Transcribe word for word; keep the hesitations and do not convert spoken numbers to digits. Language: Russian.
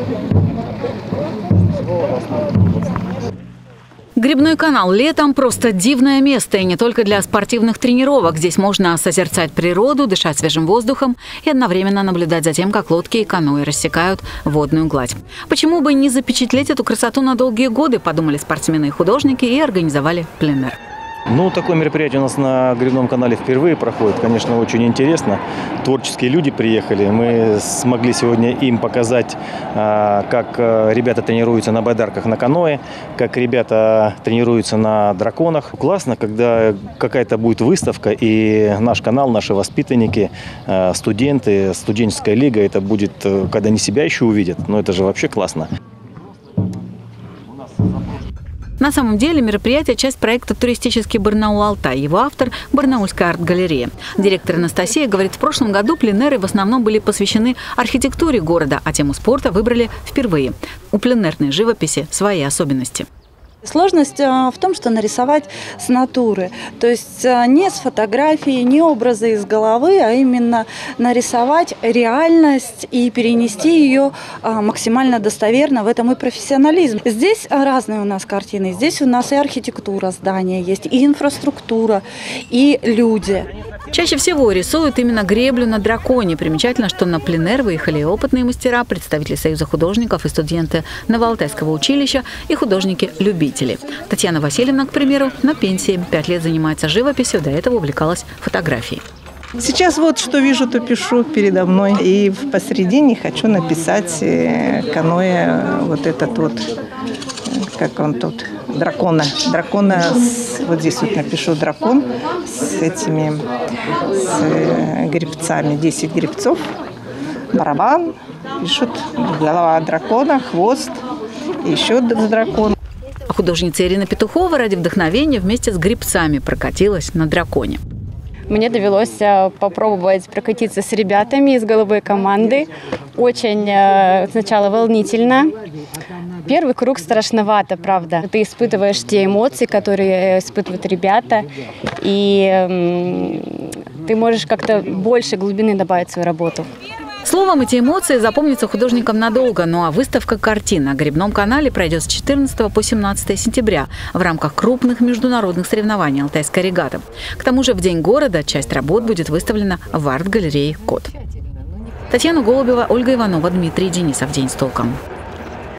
Грибной канал летом – просто дивное место, и не только для спортивных тренировок. Здесь можно созерцать природу, дышать свежим воздухом и одновременно наблюдать за тем, как лодки и каноэ рассекают водную гладь. Почему бы не запечатлеть эту красоту на долгие годы, подумали спортсмены и художники и организовали пленэр. Ну, такое мероприятие у нас на Грибном канале впервые проходит. Конечно, очень интересно. Творческие люди приехали. Мы смогли сегодня им показать, как ребята тренируются на байдарках, на каноэ, как ребята тренируются на драконах. Классно, когда какая-то будет выставка, и наш канал, наши воспитанники, студенты, студенческая лига, это будет, когда они себя еще увидят. Ну, это же вообще классно. На самом деле мероприятие – часть проекта «Туристический Барнаул-Алтай». Его автор – Барнаульская арт-галерея. Директор Анастасия говорит, в прошлом году пленэры в основном были посвящены архитектуре города, а тему спорта выбрали впервые. У пленэрной живописи свои особенности. Сложность в том, что нарисовать с натуры, то есть не с фотографии, не образы из головы, а именно нарисовать реальность и перенести ее максимально достоверно. В этом и профессионализм. Здесь разные у нас картины, здесь у нас и архитектура здания есть, и инфраструктура, и люди. Чаще всего рисуют именно греблю на драконе. Примечательно, что на пленэр выехали опытные мастера, представители Союза художников и студенты Новоалтайского училища и художники-любители. Татьяна Васильевна, к примеру, на пенсии. Пять лет занимается живописью, до этого увлекалась фотографией. Сейчас вот что вижу, то пишу передо мной. И посередине хочу написать каноэ, вот этот вот, как он тут, дракона. Дракона, с, вот здесь вот напишу дракон с этими, с гребцами, десять гребцов, барабан, пишут голова дракона, хвост, еще дракон. А художница Ирина Петухова ради вдохновения вместе с гребцами прокатилась на драконе. Мне довелось попробовать прокатиться с ребятами из голубой команды. Очень сначала волнительно. Первый круг страшновато, правда. Ты испытываешь те эмоции, которые испытывают ребята, и ты можешь как-то больше глубины добавить в свою работу. Словом, эти эмоции запомнятся художникам надолго. Ну а выставка картин на Грибном канале пройдет с четырнадцатого по семнадцатое сентября в рамках крупных международных соревнований «Алтайская регата». К тому же в День города часть работ будет выставлена в арт-галерее «Код». Татьяна Голубева, Ольга Иванова, Дмитрий Денисов. День с толком.